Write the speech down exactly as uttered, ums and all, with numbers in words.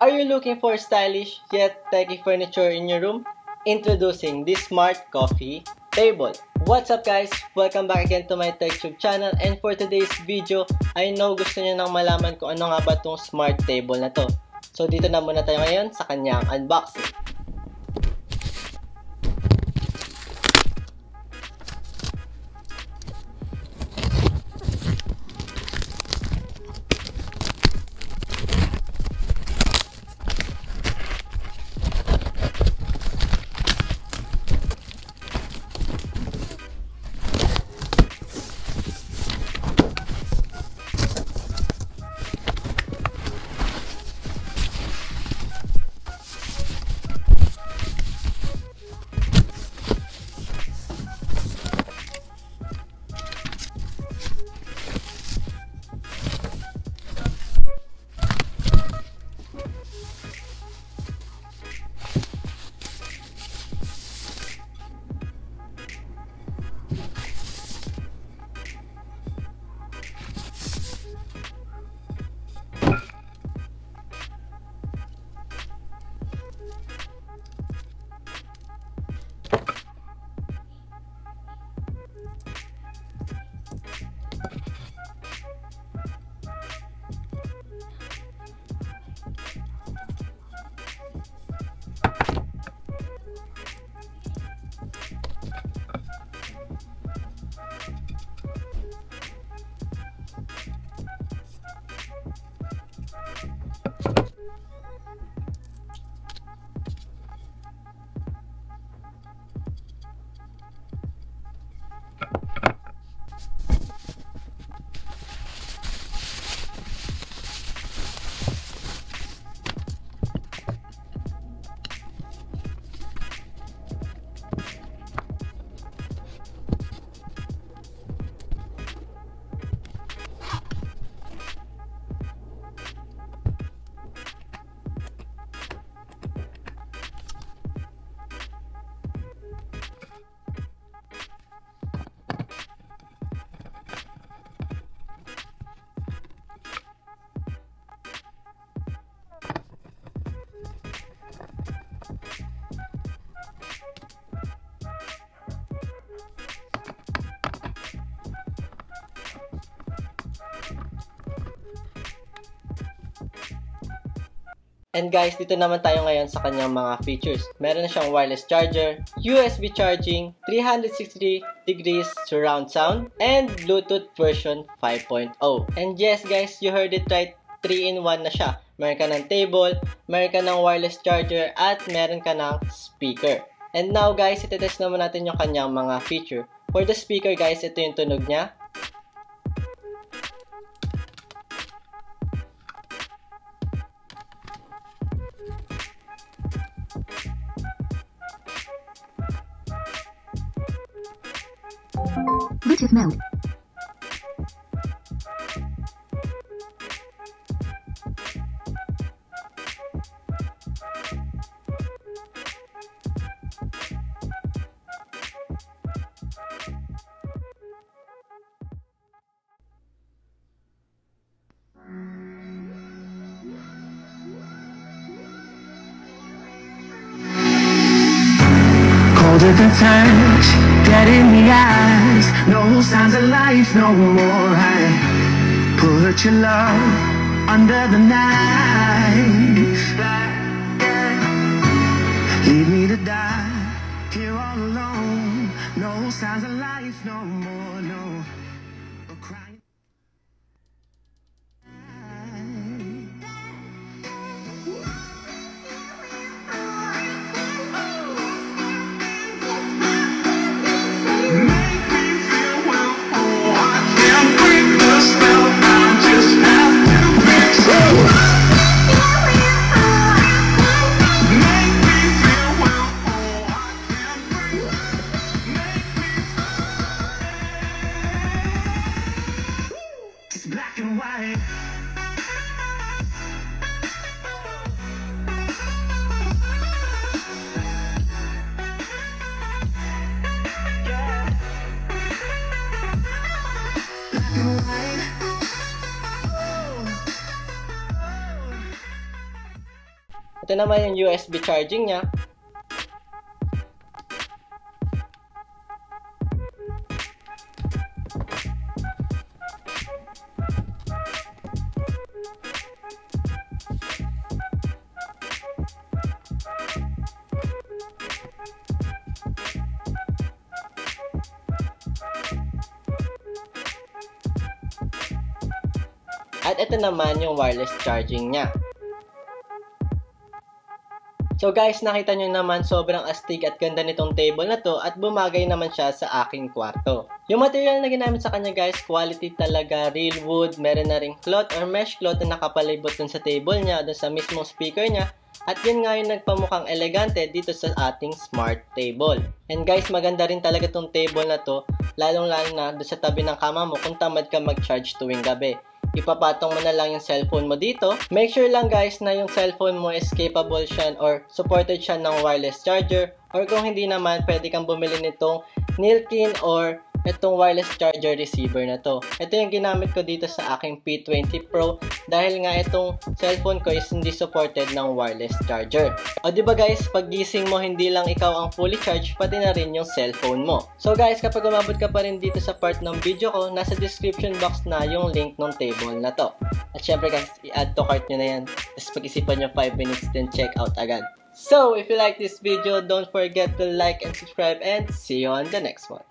Are you looking for stylish yet techy furniture in your room? Introducing the Smart Coffee Table. What's up guys? Welcome back again to my TechTube channel, and for today's video, I know gusto niyo nang malaman kung ano nga ba itong Smart Table na to. So dito na muna tayo ngayon sa kanyang unboxing. And guys, dito naman tayo ngayon sa kanyang mga features. Meron na siyang wireless charger, U S B charging, three sixty degrees surround sound, and Bluetooth version five point oh. And yes guys, you heard it right, three in one na siya. Meron ka ng table, meron ka ng wireless charger, at meron ka ng speaker. And now guys, itetest naman natin yung kanyang mga feature. For the speaker guys, ito yung tunog niya. Bluetooth mode. Colder than touch, dead in the eyes. No signs of life no more. I put your love under the knife. Leave me to die here all alone. No signs of life no more. No, but crying. Make me feel well. Ito naman yung U S B charging niya. At ito naman yung wireless charging niya. So guys, nakita nyo naman sobrang astig at ganda nitong table na to at bumagay naman siya sa aking kwarto. Yung material na ginamit sa kanya guys, quality talaga, real wood, meron na ring cloth or mesh cloth na nakapalibot dun sa table niya, dun sa mismong speaker niya. At yun nga yung nagpamukhang elegante dito sa ating smart table. And guys, maganda rin talaga tong table na to, lalong-lalo na dun sa tabi ng kama mo kung tamad ka mag-charge tuwing gabi. Ipapatong mo na lang yung cellphone mo dito. Make sure lang guys na yung cellphone mo is capable siya or supported siya ng wireless charger. Or kung hindi naman, pwede kang bumili nitong Nilkin or itong wireless charger receiver na to. Ito yung ginamit ko dito sa aking P twenty Pro dahil nga itong cellphone ko is hindi supported ng wireless charger. O diba guys, pag gising mo hindi lang ikaw ang fully charged, pati na rin yung cellphone mo. So guys, kapag umabot ka pa rin dito sa part ng video ko, nasa description box na yung link ng table na to. At syempre guys, i-add to cart nyo na yan. Tapos pag-isipan nyo five minutes then check out agad. So, if you like this video, don't forget to like and subscribe and see you on the next one.